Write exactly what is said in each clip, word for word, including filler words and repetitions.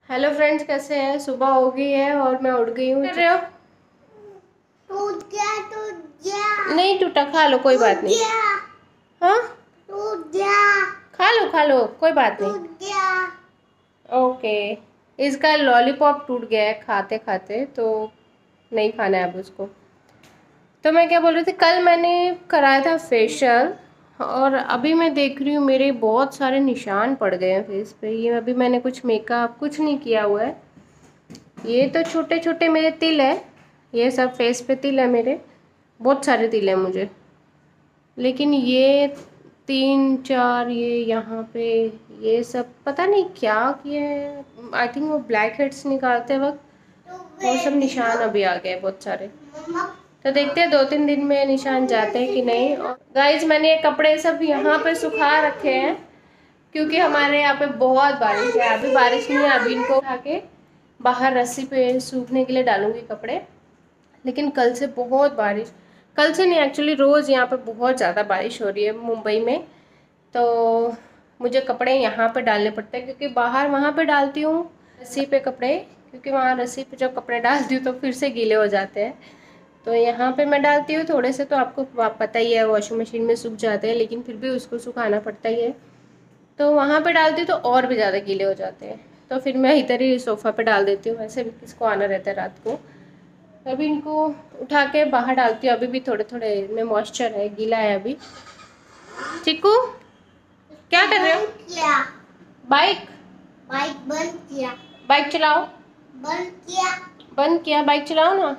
Hello friends, कैसे हैं? सुबह हो गई है और मैं उठ गई हूँ। कर रहे हो? टूट गया, टूट गया। नहीं टूटा, खा लो, कोई बात नहीं। हाँ, टूट गया, खा लो खा लो, कोई बात नहीं। टूट गया। ओके, इसका लॉलीपॉप टूट गया है खाते खाते, तो नहीं खाना है अब उसको। तो मैं क्या बोल रही थी, कल मैंने कराया था फेशियल और अभी मैं देख रही हूँ मेरे बहुत सारे निशान पड़ गए हैं फेस पे। ये अभी मैंने कुछ मेकअप कुछ नहीं किया हुआ है। ये तो छोटे छोटे मेरे तिल है, ये सब फेस पे तिल है मेरे, बहुत सारे तिल है मुझे। लेकिन ये तीन चार ये यहाँ पे, ये सब पता नहीं क्या किए हैं। आई थिंक वो ब्लैक हेड्स निकालते वक्त वो सब निशान अभी आ गए बहुत सारे। तो देखते हैं दो तीन दिन में निशान जाते हैं कि नहीं। और गाइज, मैंने ये कपड़े सब यहाँ पे सुखा रखे हैं क्योंकि हमारे यहाँ पे बहुत बारिश है। अभी बारिश नहीं है, अभी इनको उठा के बाहर रस्सी पे सूखने के लिए डालूंगी कपड़े। लेकिन कल से बहुत बारिश, कल से नहीं एक्चुअली रोज़ यहाँ पे बहुत ज़्यादा बारिश हो रही है मुंबई में। तो मुझे कपड़े यहाँ पे डालने पड़ते हैं क्योंकि बाहर वहाँ पे डालती हूँ रस्सी पे कपड़े, क्योंकि वहाँ रस्सी पे जब कपड़े डालती हूँ तो फिर से गीले हो जाते हैं। तो यहाँ पे मैं डालती हूँ थोड़े से, तो आपको पता ही है वॉशिंग मशीन में सूख जाते हैं, लेकिन फिर भी उसको सुखाना पड़ता ही है। तो वहाँ पे डालती हूँ तो और भी ज़्यादा गीले हो जाते हैं, तो फिर मैं इधर ही सोफ़ा पे डाल देती हूँ। वैसे भी किसको आना रहता है रात को। अभी इनको उठा के बाहर डालती हूँ। अभी भी थोड़े थोड़े इनमें मॉइस्चर है, गीला है अभी। चिक्कू क्या कर रहे हो? क्या? बाइक बाइक बंद किया। बाइक चलाओ। बंद किया। बंद किया, बाइक चलाओ ना।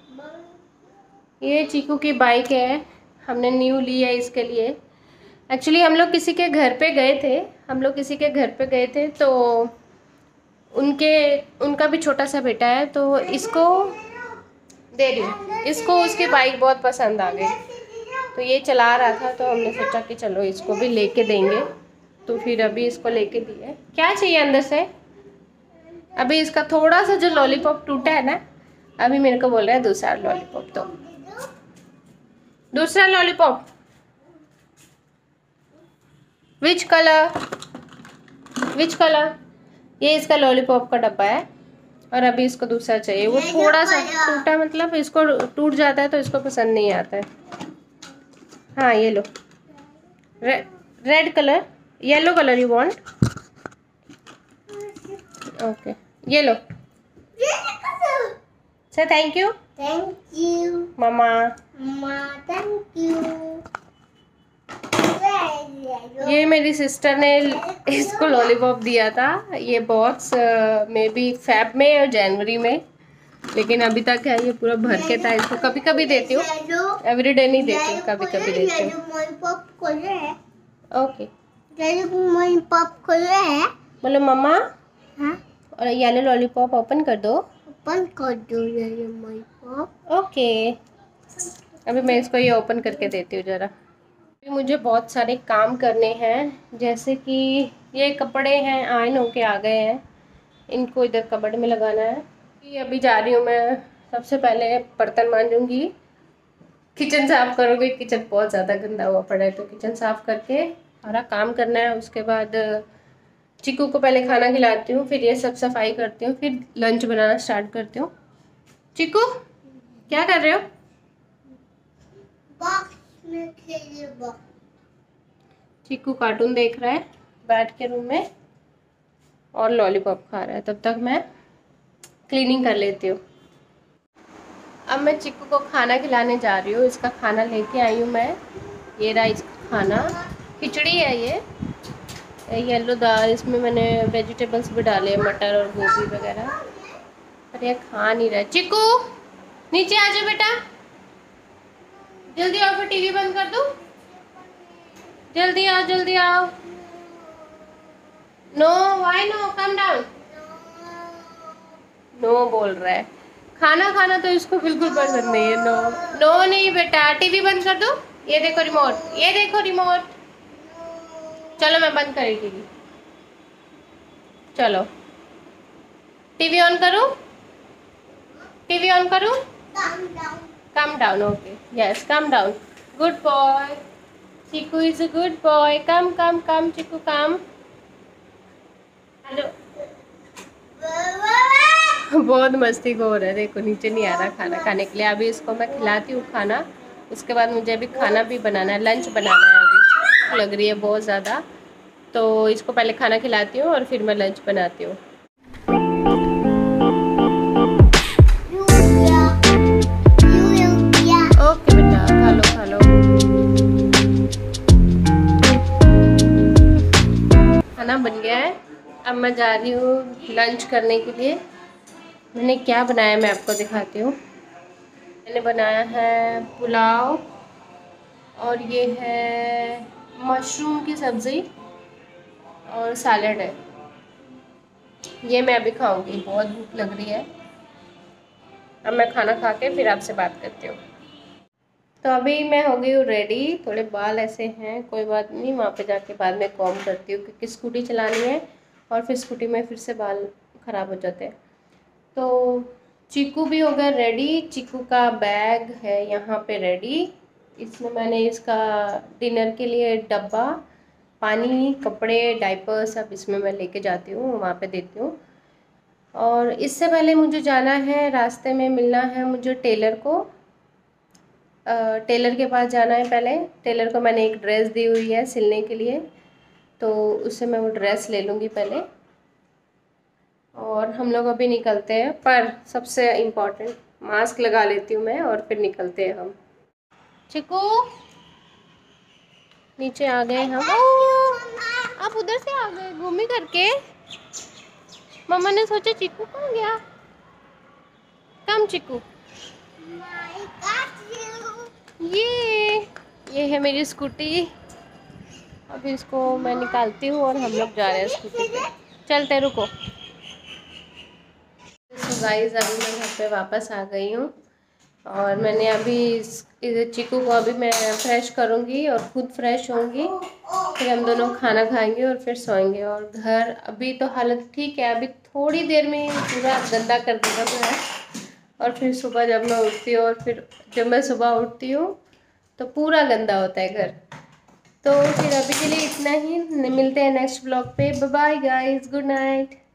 ये चीकू की बाइक है, हमने न्यू ली है इसके लिए। एक्चुअली हम लोग किसी के घर पे गए थे हम लोग किसी के घर पे गए थे तो उनके उनका भी छोटा सा बेटा है, तो इसको दे रही हूँ। इसको उसकी बाइक बहुत पसंद आ गई, तो ये चला रहा था, तो हमने सोचा कि चलो इसको भी लेके देंगे। तो फिर अभी इसको लेके दिए। क्या चाहिए अंदर से? अभी इसका थोड़ा सा जो लॉलीपॉप टूटा है ना, अभी मेरे को बोल रहा है दूसरा लॉलीपॉप दो, दूसरा lollipop. Which colour which colour ये इसका लॉलीपॉप का डब्बा है और अभी इसको दूसरा चाहिए। वो थोड़ा सा टूटा, मतलब इसको टूट जाता है तो इसको पसंद नहीं आता है। हाँ ये लो, रे, red colour, yellow colour you want? Okay, ये लो। Say thank you. Thank you मामा। मामा, थैंक यू। ये मेरी सिस्टर ने इसको लॉलीपॉप दिया था। ये बॉक्स मे बी फेब में और जनवरी में, लेकिन अभी तक है ये पूरा भर के था। इसको कभी कभी देती हूँ, एवरीडे नहीं देती हूँ, कभी कभी देती हूँ। ओके, पॉप खोले है। बोलो मम्मा। हाँ? और येलो लॉलीपॉप ओपन कर दो। ओपन कर दो ये माय पॉप। ओके, अभी मैं इसको ये ओपन करके देती हूँ जरा। मुझे बहुत सारे काम करने हैं, जैसे कि ये कपड़े हैं आयन होके आ गए हैं, इनको इधर कबर्ड में लगाना है। ये अभी जा रही हूँ मैं, सबसे पहले बर्तन मांजूंगी, किचन साफ करूँगी। किचन बहुत ज़्यादा गंदा हुआ पड़ा है, तो किचन साफ करके सारा काम करना है। उसके बाद चिक्कू को पहले खाना खिलाती हूँ, फिर ये सब सफाई करती हूँ, फिर लंच बनाना स्टार्ट करती हूँ। चिक्कू क्या कर रहे हो? बॉक्स में खेलिए बॉक्स। चिक्कू कार्टून देख रहा है बैठ के रूम में और लॉलीपॉप खा रहा है। तब तक मैं क्लीनिंग कर लेती हूँ। अब मैं चिक्कू को खाना खिलाने जा रही हूँ। इसका खाना लेके आई हूँ मैं। ये रहा इसका खाना, खिचड़ी है ये, येलो दाल। इसमें मैंने वेजिटेबल्स भी डाले, मटर और गोभी वगैरह, पर ये खा नहीं रहा है। चिक्कू नीचे आ जाओ बेटा, जल्दी आओ, फिर टीवी बंद कर दूँ। जल्दी आओ जल्दी आओ। No, why no, come down. No बोल रहा है। खाना खाना तो इसको बिल्कुल पसंद नहीं है। नो नो नहीं बेटा, टीवी बंद कर दो। ये देखो रिमोट, ये देखो रिमोट। चलो मैं बंद करी टीवी। चलो टीवी ऑन करूँ? टीवी ऑन करूँ? Come down. Okay, yes come down. Good boy, Chikku is a good boy. Come come come Chikku come. Hello बहुत मस्ती को हो रहा है, देखो नीचे नहीं आ रहा खाना खाने के लिए। अभी इसको मैं खिलाती हूँ खाना, उसके बाद मुझे अभी खाना भी बनाना है, लंच बनाना है। अभी भूख लग रही है बहुत ज़्यादा, तो इसको पहले खाना खिलाती हूँ और फिर मैं लंच बनाती हूँ। ओके बेटा, खा लो खा लो। खाना बन गया है, अब मैं जा रही हूँ लंच करने के लिए। मैंने क्या बनाया मैं आपको दिखाती हूँ। मैंने बनाया है पुलाव, और ये है मशरूम की सब्ज़ी और सैलड है। ये मैं अभी खाऊंगी, बहुत भूख लग रही है। अब मैं खाना खा के फिर आपसे बात करती हूँ। तो अभी मैं हो गई हूँ रेडी। थोड़े बाल ऐसे हैं, कोई बात नहीं, वहाँ पे जाके बाद में कॉम करती हूँ, क्योंकि स्कूटी चलानी है और फिर स्कूटी में फिर से बाल ख़राब हो जाते हैं। तो चीकू भी हो गया रेडी, चीकू का बैग है यहाँ पे रेडी। इसमें मैंने इसका डिनर के लिए डब्बा, पानी, कपड़े, डायपर सब इसमें मैं लेके जाती हूँ, वहाँ पे देती हूँ। और इससे पहले मुझे जाना है, रास्ते में मिलना है मुझे टेलर को। टेलर के पास जाना है पहले। टेलर को मैंने एक ड्रेस दी हुई है सिलने के लिए, तो उससे मैं वो ड्रेस ले लूँगी पहले, और हम लोग अभी निकलते हैं। पर सबसे इम्पोर्टेंट मास्क लगा लेती हूँ मैं, और फिर निकलते हैं हम। चिकू नीचे आ गए हम। ओ, आप उधर से आ गए घूमी करके। मम्मा ने सोचा चिकू कहाँ गया। कम चिकू, ये ये है मेरी स्कूटी। अभी इसको मैं निकालती हूँ और हम लोग जा रहे हैं स्कूटी पे। चलते, रुको। तो गाइस अभी मैं घर पे वापस आ गई हूँ, और मैंने अभी इधर चीकू को अभी मैं फ्रेश करूँगी और खुद फ्रेश होंगी, फिर हम दोनों खाना खाएंगे और फिर सोएंगे। और घर अभी तो हालत ठीक है, अभी थोड़ी देर में पूरा गंदा कर देगा घर। और फिर सुबह जब मैं उठती हूँ, और फिर जब मैं सुबह उठती हूँ तो पूरा गंदा होता है घर। तो फिर अभी के लिए इतना ही, मिलते हैं नेक्स्ट ब्लॉग पे। Bye bye guys, good night.